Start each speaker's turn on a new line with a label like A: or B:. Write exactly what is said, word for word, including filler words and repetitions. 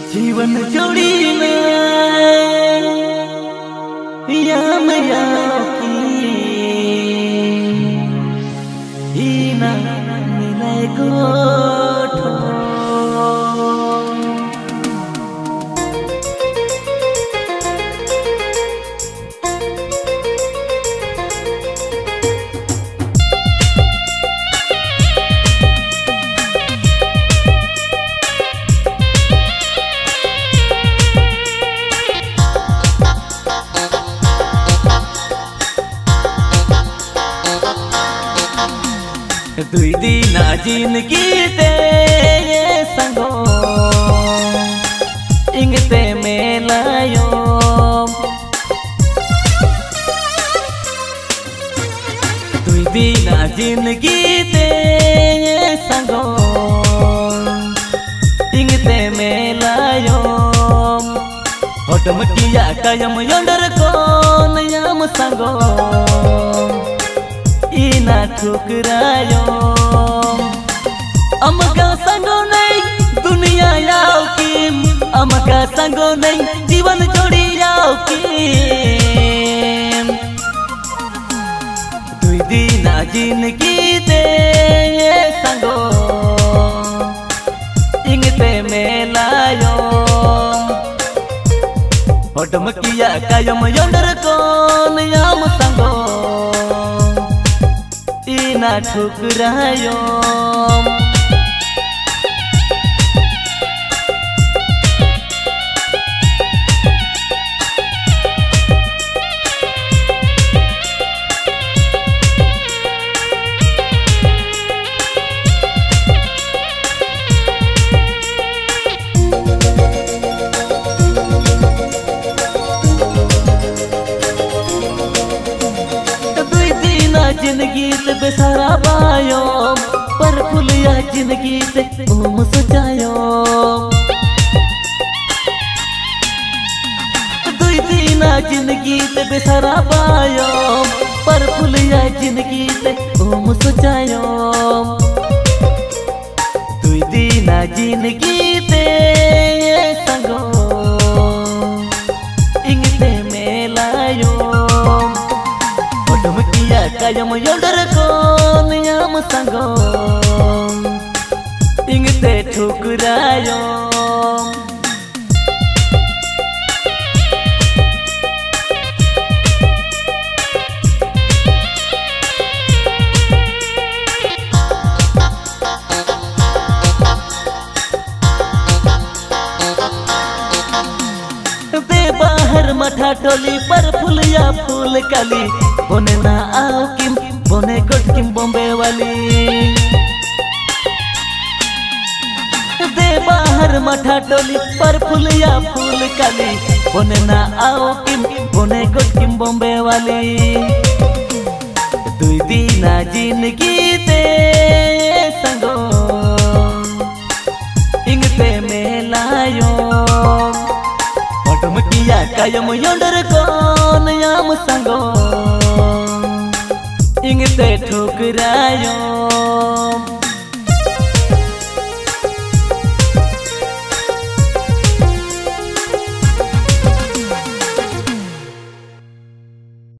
A: जीवन जोड़ी याम याकी हीना मिलाए गोठो दुई दिन जिंदगी ते संगो इंगते मेलायो दुई दिन जिंदगी ते संगो इंगते मेलायो ऑटोमेटिया कायम योंडर कोन याम संगो इना ठुकरायो अमका संगो नहीं दुनिया याओ किम अमका संगो नहीं जीवन जोड़ी याओ किम दुई दिन जिंदगी ते संगो इंगते मेलायो ऑटोमेटिया कायम योंडर कोन याम संगो इना ठुकरायो जिंदगी ते बेसारा पायो पर फुलिया जिंदगी ते ओम सजायो दुई दिन जिंदगी ते बेसारा पायो पर फुलिया जिंदगी ते ओम सजायो दुई दिन जिंदगी ते संगो इंगते मेलायो ऑटोमेटिया कायम योंडर कोन याम संगो इंगते ठुकरायो बाहर मठा टोली पर फुलिया फूल काली बोने ना आओ किम बोने गोट किम बॉम्बे वाली दे बाहर मठा टोली पर फुलिया फूल काली बोने ना आओ किम बोने गोट किम बॉम्बे वाली दुई दिन जिंदगी ते संगो इंगते मेलायो ऑटोमेटिया कायम योंडर कोन याम संगो इंगते ठुकरायो।